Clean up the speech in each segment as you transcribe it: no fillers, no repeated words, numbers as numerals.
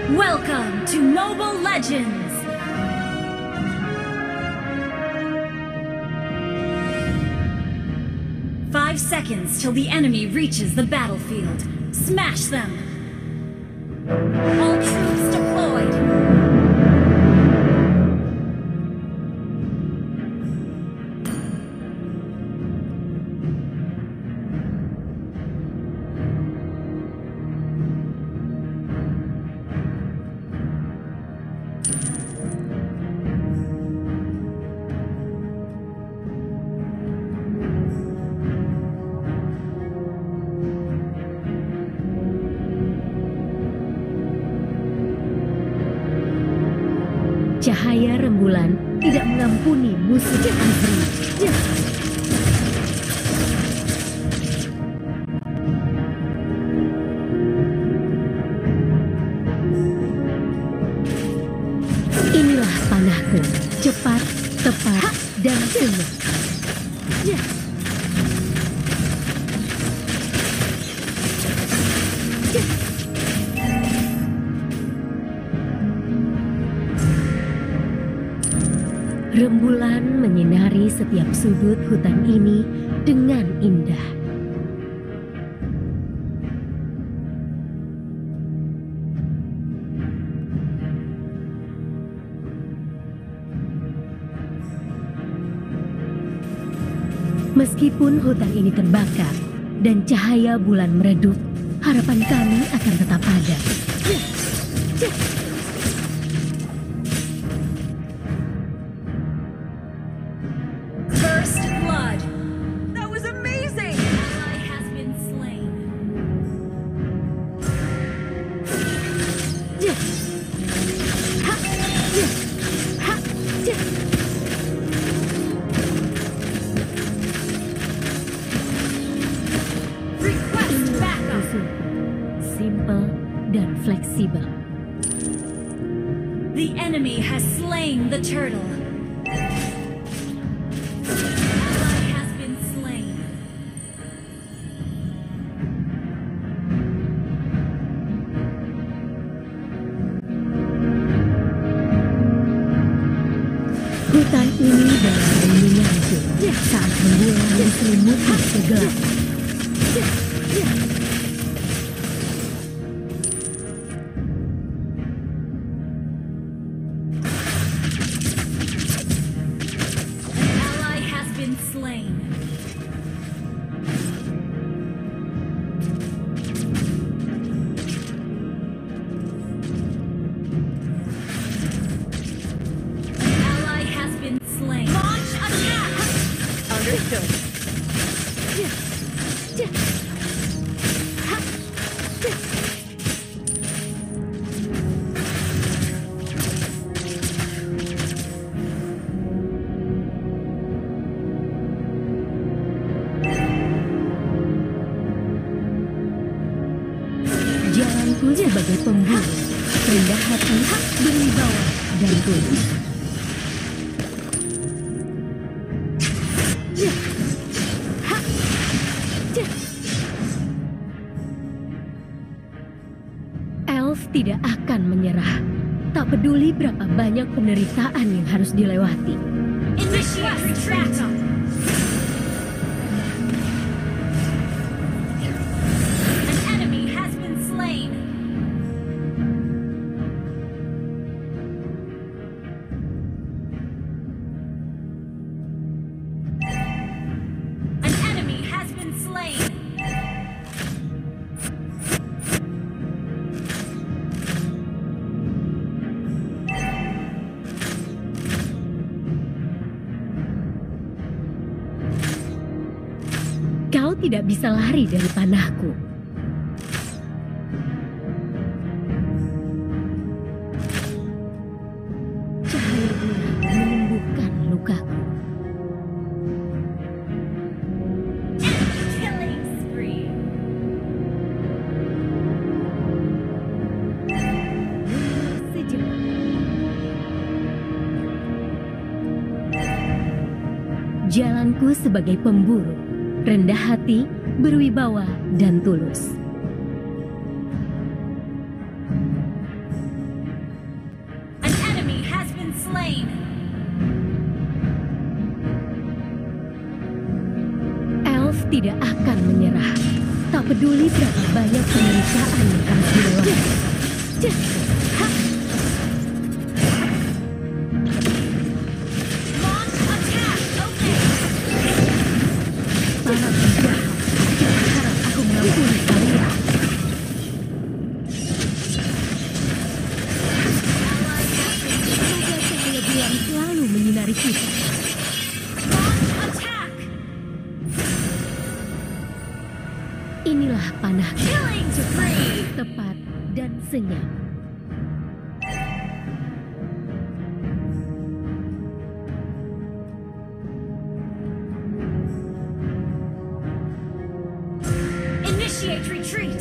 Welcome to Mobile Legends! Five seconds till the enemy reaches the battlefield. Smash them! All troops deployed! Cahaya rembulan tidak mengampuni musuh Azri. Inilah panahku, cepat, tepat, dan sungguh. Rembulan menyinari setiap sudut hutan ini dengan indah. Meskipun hutan ini terbakar dan cahaya bulan meredup, harapan kami akan tetap ada. Simple dan fleksibel. The enemy has slain the turtle. Ally has been slain. Hutan ini dalam menyenangkan saat rembulan diselimuti segelap. Jalanku sebagai pemburu, rendah hati, berwibawa, dan tulus. Elf tidak akan menyerah, tak peduli berapa banyak penderitaan yang harus dilewati. Initiate retreat! Kau tidak bisa lari dari panahku. Cahaya bulan menyembuhkan lukaku. Killing spree. Sejenak. Jalanku sebagai pemburu, rendah hati, berwibawa, dan tulus. tidak akan menyerah. Tak peduli berapa banyak penderitaan yang harus dilewati. Para penjahat, jangan harap aku mengampuni kalian. Semoga cahaya bulan selalu menyinari kita. Inilah panahku, cepat, tepat, dan senyap. Initiate retreat.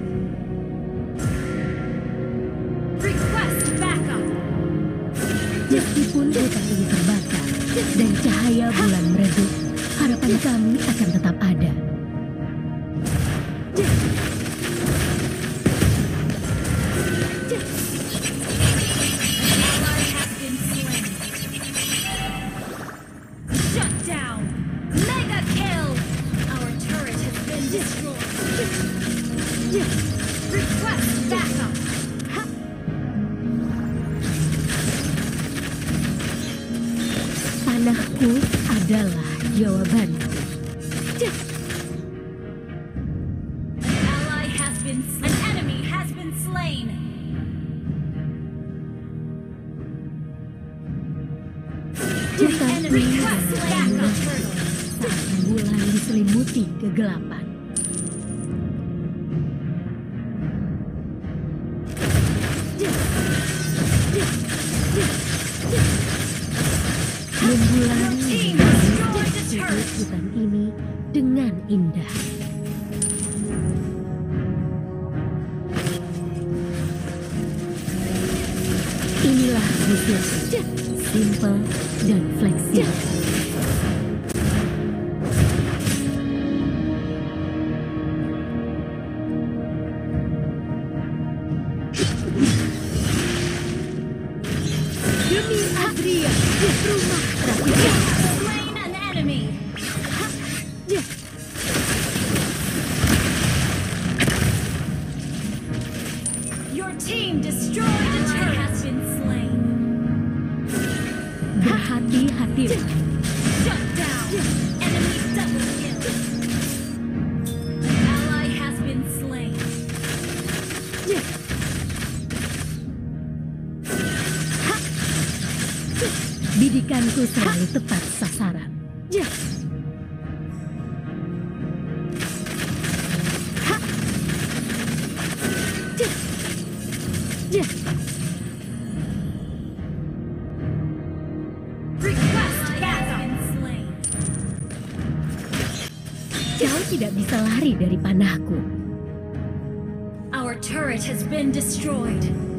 Request backup. Meskipun hutan ini terbakar dan cahaya bulan meredup, harapan kami akan tetap ada. Panahku adalah jawabanku. An enemy has been slain. Hutan ini adalah saat bulan diselimuti kegelapan. Rembulan menyelimuti hutan ini dengan indah. Inilah musuh, simple dan fleksibel. Demi Azria, rumah Raja. Slain an enemy. Your team destroyed a turret. Has been slain. Berhati-hatilah. Shut down. Enemy double kill. An ally has been slain. Bidikanku selalu tepat sasaran. Request backup. Slain. Kau tidak bisa lari dari panahku. Our turret has been destroyed.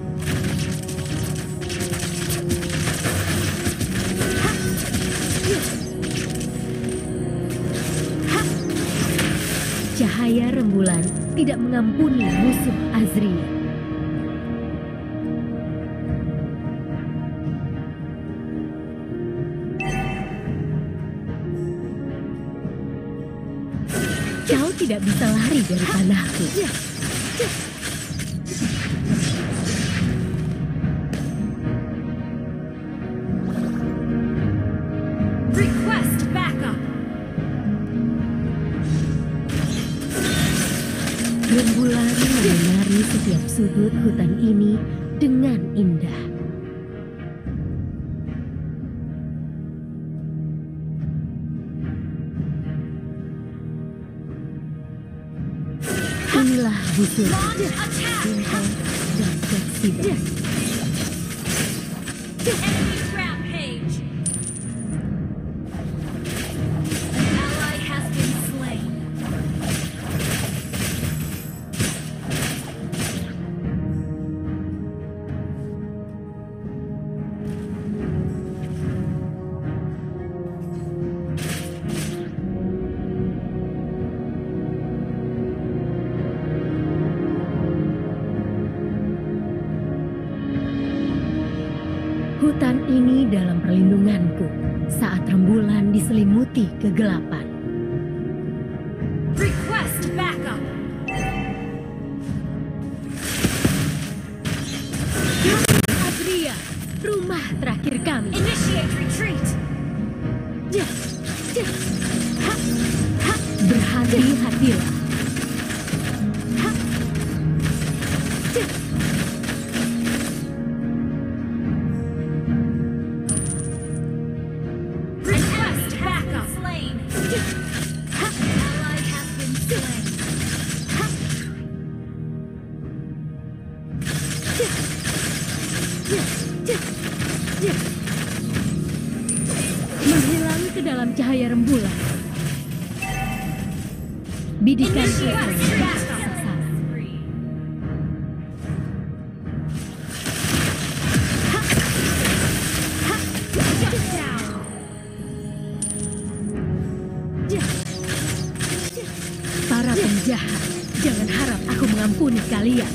Cahaya rembulan tidak mengampuni musuh Azria. Kau tidak bisa lari dari panahku. Request backup. Rembulan menyinari setiap sudut hutan ini dengan indah. Inilah butuh simple dan fleksibel. Enemy rampage. An ally has been slain. Hutan ini dalam perlindunganku saat rembulan diselimuti kegelapan. Berhati-hatilah. Request backup. Slain. Ally has been slain. Menghilang ke dalam cahaya rembulan. Bidikan Initiate sesuai backup. sasaran. Shut down. Para penjahat, jangan harap aku mengampuni kalian.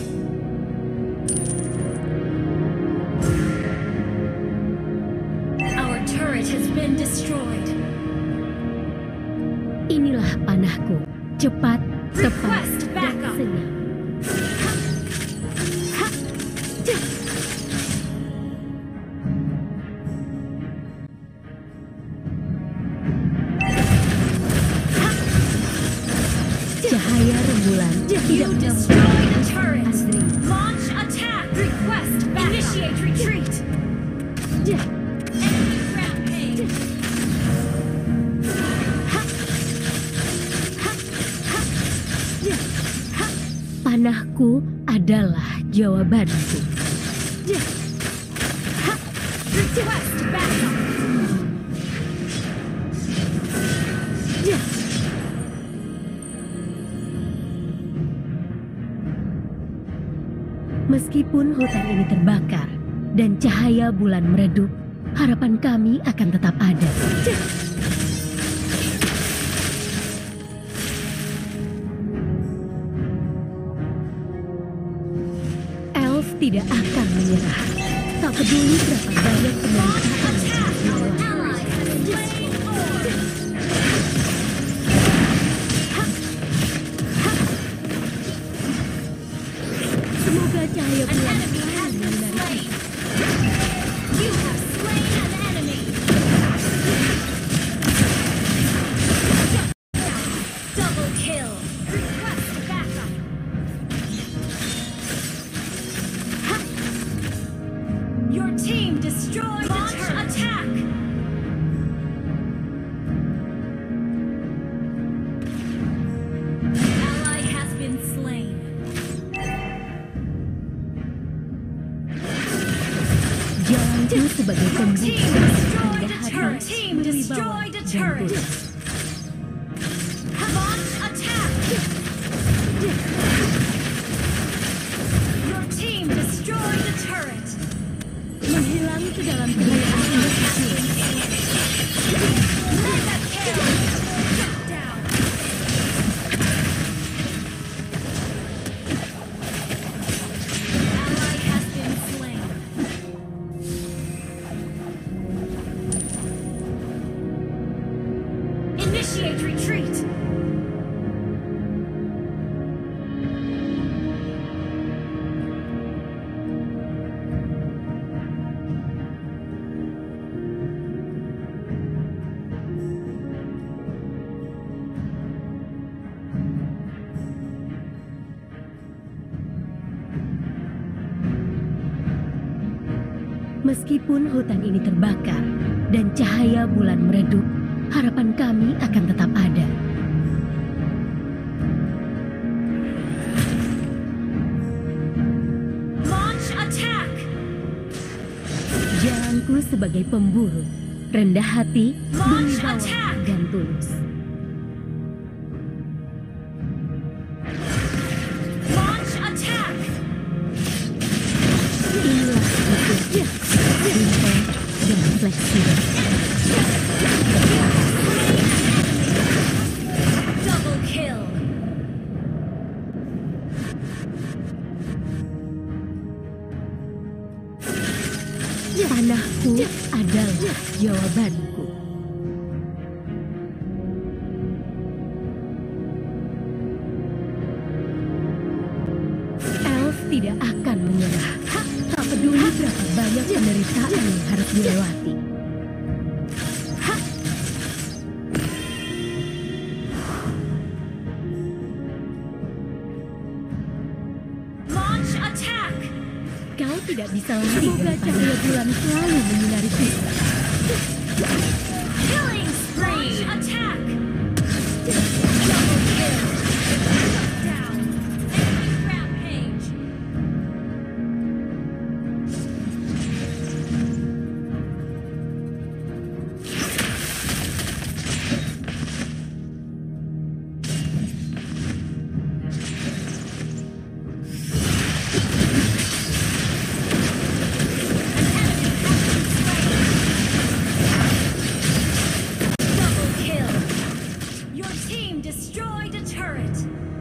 Our turret has been destroyed. Inilah panahku, cepat, tepat, Request dan backup. senyap. Cahaya rembulan tidak You mengganggu destroy the turret. Andri. Launch attack. Request backup. Initiate retreat. Enemy rampage. Panahku adalah jawabanku. Request backup. Meskipun hutan ini terbakar dan cahaya bulan meredup, harapan kami akan tetap ada. Elf tidak akan menyerah. Tak peduli berapa banyak penderitaan yang harus dilewati. Ally has slain Orc. Semoga cahaya An bulan enemy has been menyinari slain. You have slain an enemy. Double kill. Request backup. Your team destroyed the turret. Attack. Ally has been slain. jalanku sebagai Team pembuka. destroyed Rendah a hati, turret. Team berwibawa, destroyed a dan turret. tulus. Launch attack. Your team destroyed the turret. Menghilang ke dalam cahaya api kecil. Mega kill. Shut down. Ally has been slain. Initiate retreat. Meskipun hutan ini terbakar dan cahaya bulan meredup, harapan kami akan tetap ada. Launch attack. Jalanku sebagai pemburu, rendah hati, Launch berwibawa, attack. dan tulus. Launch attack. Inilah hidup, simple dan fleksibel. Double kill. Panahku adalah jawabanku. Elf tidak akan menyerah. Tak peduli berapa banyak penderitaan yang harus dilewati. tidak bisa lari. Semoga cahaya bulan selalu menyinari kita. Killing spree! Attack! Double kill! Shut down! Enemy rampage! Double kill! Your team destroyed a turret!